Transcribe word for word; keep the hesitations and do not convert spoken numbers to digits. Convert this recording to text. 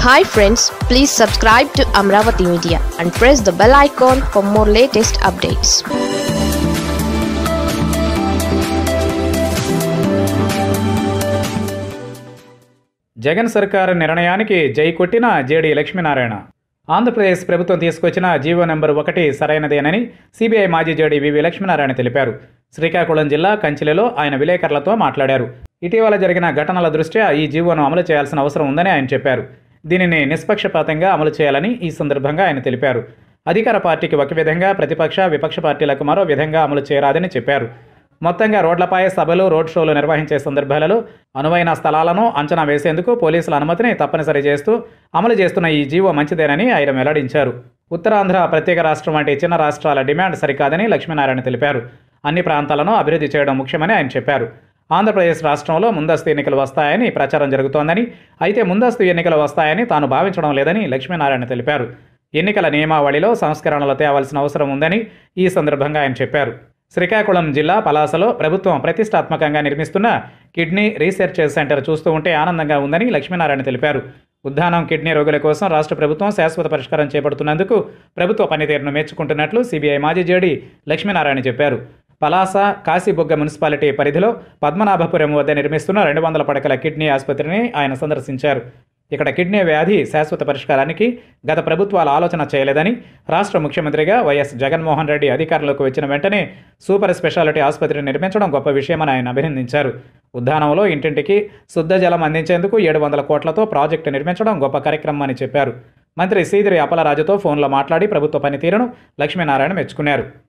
Hi friends, please subscribe to Amaravathi Media and press the bell icon for more latest updates. Jagan సర్కార్ నిర్ణయానికి జై కొట్టిన JD Lakshmi Narayana. Andhra Pradesh ప్రభుత్వం తీసుకొచ్చిన జీవో నెంబర్ ఒకటి సరైనదేనని సిబిఐ మాజీ జేడీ వివి లక్ష్మీనారాయణ తెలిపారు. శ్రీకాకుళం జిల్లా కంచిలిలో ఆయన విలేకరులతో మాట్లాడారు. ఇటీవల జరిగిన ఘటనల దృష్ట్యా ఈ జీవోను అమలు చేయాల్సిన అవసరం ఉందని ఆయన చెప్పారు. దీనిని నిష్పక్షపాతంగా అమలు చేయాలని ఈ సందర్భంగా ఆయన తెలిపారు. అధికార పార్టీకి ఒక విధంగా, ప్రతిపక్ష విపక్ష పార్టీలకు మరో విధంగా అమలు చేయరాదని చెప్పారు. మొత్తంగా రోడ్లపై సభలు, రోడ్ షోలు నిర్వహించే సందర్భాలలో అనువైన స్థలాలను అంచనా వేసేందుకు పోలీసుల అనుమతిని తప్పనిసరి చేస్తూ అమలు చేస్తున్న ఈ జీవో మంచిదేనని ఆయన వెల్లడించారు. ఉత్తరాంధ్ర ప్రత్యేక రాష్ట్రం వంటి చిన్న రాష్ట్రాల డిమాండ్ సరికాదని లక్ష్మీనారాయణ తెలిపారు. అన్ని ప్రాంతాలను అభివృద్ధి చేయడం ముఖ్యమని ఆయన చెప్పారు. ఆంధ్రప్రదేశ్ రాష్ట్రంలో ముందస్తు ఎన్నికలు వస్తాయని ప్రచారం జరుగుతోందని, అయితే ముందస్తు ఎన్నికలు వస్తాయని తాను భావించడం లేదని లక్ష్మీనారాయణ తెలిపారు. ఎన్నికల నియమావళిలో సంస్కరణలు తేవాల్సిన అవసరం ఉందని ఈ సందర్భంగా ఆయన చెప్పారు. శ్రీకాకుళం జిల్లా పలాసలో ప్రభుత్వం ప్రతిష్టాత్మకంగా నిర్మిస్తున్న కిడ్నీ రీసెర్చ్ సెంటర్ చూస్తూ ఉంటే ఆనందంగా ఉందని లక్ష్మీనారాయణ తెలిపారు. ఉద్దానం కిడ్నీ రోగుల కోసం రాష్ట్ర ప్రభుత్వం శాశ్వత పరిష్కారం చేపడుతున్నందుకు ప్రభుత్వ పనితీరును మెచ్చుకుంటున్నట్లు సిబిఐ మాజీ జేడీ లక్ష్మీనారాయణ చెప్పారు. పలాస కాశీబుగ్గ మున్సిపాలిటీ పరిధిలో పద్మనాభపురం వద్ద నిర్మిస్తున్న రెండు వందల పడకల కిడ్నీ ఆసుపత్రిని ఆయన సందర్శించారు. ఇక్కడ కిడ్నీ వ్యాధి శాశ్వత పరిష్కారానికి గత ప్రభుత్వాలు ఆలోచన చేయలేదని, రాష్ట్ర ముఖ్యమంత్రిగా వైఎస్ జగన్మోహన్ రెడ్డి అధికారంలోకి వచ్చిన వెంటనే సూపర్ స్పెషాలిటీ ఆసుపత్రిని నిర్మించడం గొప్ప విషయమని ఆయన అభినందించారు. ఉద్దానంలో ఇంటింటికి శుద్ధ జలం అందించేందుకు ఏడు వందల కోట్లతో ప్రాజెక్టు నిర్మించడం గొప్ప కార్యక్రమం అని చెప్పారు. మంత్రి సీదిరి అప్పలరాజుతో ఫోన్లో మాట్లాడి ప్రభుత్వ పనితీరును లక్ష్మీనారాయణ మెచ్చుకున్నారు.